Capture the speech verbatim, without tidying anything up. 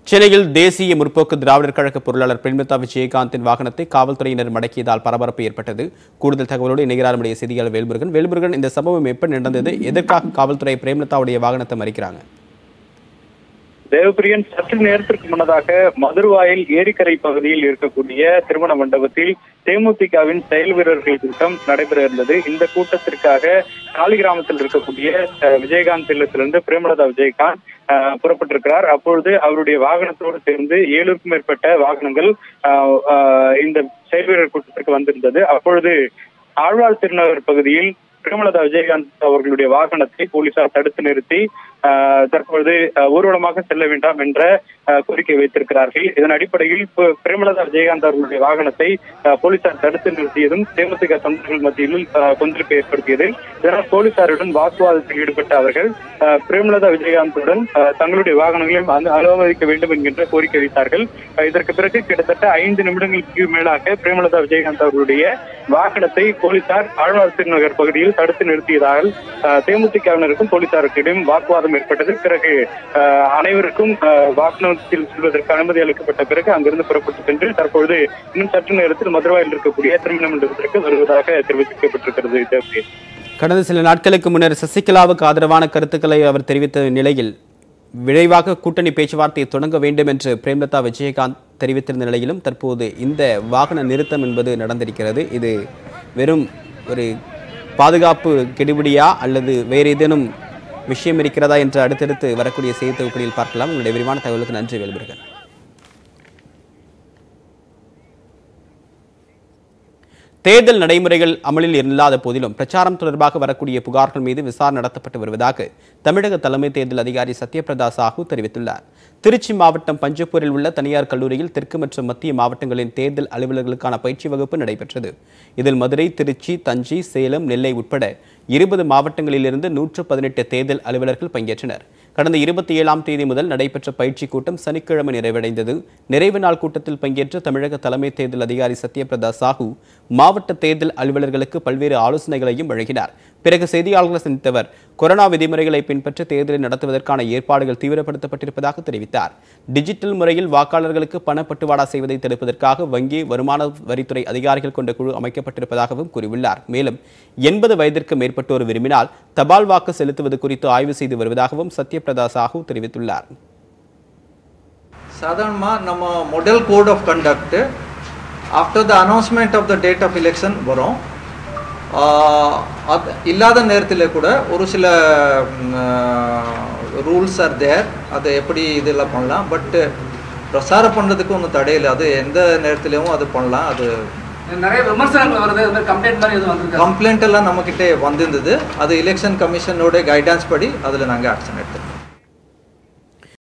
சென்னையில் தேசிய முற்போக்கு திராவிடர் கழக பொருளாளர் பிரேமலதா விஜயகாந்தின் வாகனத்தை காவல்துறையினர் மடக்கியதால் பரபரப்பு ஏற்பட்டது. கூடுதல் தகவலோடு இணைகிறார் நம்முடைய செய்தியாளர் வேல்முருகன். வேல்முருகன், இந்த சம்பவம் எப்படி நடந்தது? எதற்காக காவல்துறை பிரேமலதாவுடைய வாகனத்தை மறிக்கிறாங்க? தேவபிரியன், சற்று நேரத்திற்கு முன்னதாக மதுரவாயில் ஏரிக்கரை பகுதியில் இருக்கக்கூடிய திருமண மண்டபத்தில் தேமுதிகவின் செயல் வீரர்கள் கூட்டம் நடைபெற இருந்தது. இந்த கூட்டத்திற்காக காலி கிராமத்தில் இருக்கக்கூடிய விஜயகாந்த் இல்லத்திலிருந்து பிரேமலதா விஜயகாந்த் புறப்பட்டிருக்கிறார். அப்பொழுது அவருடைய வாகனத்தோடு சேர்ந்து ஏழுக்கும் மேற்பட்ட வாகனங்கள் இந்த செயல் வீரர் கூட்டத்திற்கு வந்திருந்தது. அப்பொழுது ஆழ்வார் திருநகர் பகுதியில் பிரேமலதா விஜயகாந்த் அவர்களுடைய வாகனத்தை போலீசார் தடுத்து நிறுத்தி தற்பொழுது ஊர்வலமாக செல்ல வேண்டாம் என்ற கோரிக்கை வைத்திருக்கிறார்கள். இதன் அடிப்படையில் பிரேமலதா விஜயகாந்த் அவர்களுடைய வாகனத்தை போலீசார் தடுத்து நிறுத்தியதும் தேமுதிக தொண்டர்கள் மத்தியில் கொந்தளிப்பை ஏற்படுத்தியது. இதனால் போலீசாருடன் வாக்குவாதத்தில் ஈடுபட்ட அவர்கள் பிரேமலதா விஜயகாந்துடன் தங்களுடைய வாகனங்களையும் அனுமதிக்க வேண்டும் என்கின்ற கோரிக்கை வைத்தார்கள். இதற்கு பிறகு கிட்டத்தட்ட ஐந்து நிமிடங்களுக்கு மேலாக பிரேமலதா விஜயகாந்த் அவர்களுடைய வாகனத்தை போலீசார் ஆழ்வார் திருநகர் பகுதியில் தடுத்து நிறுத்தியதால் தேமுதிகவினருக்கும் போலீசாருக்கிடையும் வாக்குவாதம் ஏற்பட்டது. பிறகு அனைவருக்கும் வாகனத்தில் செல்வதற்கு அனுமதி அளிக்கப்பட்ட பிறகு அங்கிருந்து புறப்பட்டு சென்று தற்பொழுது இன்னும் சற்று நேரத்தில் மதுரவாயில் இருக்கக்கூடிய திருமண மண்டபத்திற்கு வருவதாக தெரிவிக்கப்பட்டிருக்கிறது. கடந்த சில நாட்களுக்கு முன்னர் சசிகலாவுக்கு ஆதரவான கருத்துக்களை அவர் தெரிவித்த நிலையில் விரைவாக கூட்டணி பேச்சுவார்த்தையை தொடங்க வேண்டும் என்று பிரேமலதா விஜயகாந்த் தெரிவித்திருந்த நிலையிலும் தற்போது இந்த வாகன நிறுத்தம் என்பது நடந்திருக்கிறது. இது வெறும் ஒரு பாதுகாப்பு கெடுபிடியா அல்லது வேறு ஏதேனும் விஷயம் இருக்கிறதா என்று அடுத்தடுத்து வரக்கூடிய செய்தி தொகுப்புகளில் பார்க்கலாம். உங்களுடைய விரிவான தகவலுக்கு நன்றி வேல்முருகன். தேர்தல் நடைமுறைகள் அமலில் இல்லாத போதிலும் பிரச்சாரம் தொடர்பாக வரக்கூடிய புகார்கள் மீது விசாரணை நடத்தப்பட்டு வருவதாக தமிழக தலைமை தேர்தல் அதிகாரி சத்யபிரதா சாஹூ தெரிவித்துள்ளார். திருச்சி மாவட்டம் பஞ்சப்பூரில் உள்ள தனியார் கல்லூரியில் தெற்கு மற்றும் மத்திய மாவட்டங்களின் தேர்தல் அலுவலர்களுக்கான பயிற்சி வகுப்பு நடைபெற்றது. இதில் மதுரை, திருச்சி, தஞ்சை, சேலம், நெல்லை உட்பட இருபது மாவட்டங்களிலிருந்து நூற்று பதினெட்டு தேர்தல் அலுவலர்கள் பங்கேற்றனர். கடந்த இருபத்தி ஏழாம் தேதி முதல் நடைபெற்ற பயிற்சி கூட்டம் சனிக்கிழமை நிறைவடைந்தது. நிறைவு நாள் கூட்டத்தில் பங்கேற்ற தமிழக தலைமை தேர்தல் அதிகாரி சத்யபிரதா சாஹூ மாவட்ட தேர்தல் அலுவலர்களுக்கு பல்வேறு ஆலோசனைகளையும் வழங்கினார். பிறகு செய்தியாளர்களை சந்தித்தவர் கொரோனா விதிமுறைகளை பின்பற்றி தேர்தலை நடத்துவதற்கான ஏற்பாடுகள் தீவிரப்படுத்தப்பட்டிருப்பதாக தெரிவித்தார். டிஜிட்டல் முறையில் வாக்காளர்களுக்கு பணப்பட்டுவாடா செய்வதை தடுப்பதற்காக வங்கி, வருமான வரித்துறை அதிகாரிகள் கொண்ட குழு அமைக்கப்பட்டிருப்பதாகவும் கூறியுள்ளார். மேலும் எண்பது வயதிற்கு மேற்பட்டோர் விரும்பினால் தபால் வாக்கு செலுத்துவது குறித்து ஆய்வு செய்து வருவதாகவும் சத்யபிரதா சாஹூ தெரிவித்துள்ளார். சாதாரணமா நம்ம model code of conduct after the announcement of the date of election வரும். இல்லாத நேரத்தில் கூட ஒரு சில ரூல்ஸ் ஆர் தேர், அதை எப்படி இதெல்லாம் பண்ணலாம். பட் பிரசாரம் பண்ணுறதுக்கு ஒன்றும் தடையில்லை. அது எந்த நேரத்துலையும் அது பண்ணலாம். அது நிறைய விமர்சனங்கள் வருது, கம்ப்ளைண்ட் மாதிரி எதுவும் வந்து கம்ப்ளைண்ட் எல்லாம் நம்மக்கிட்டே வந்திருந்தது. அது எலெக்ஷன் கமிஷனோட கைடன்ஸ் படி அதில் நாங்கள் ஆக்ஷன் எடுத்தோம்.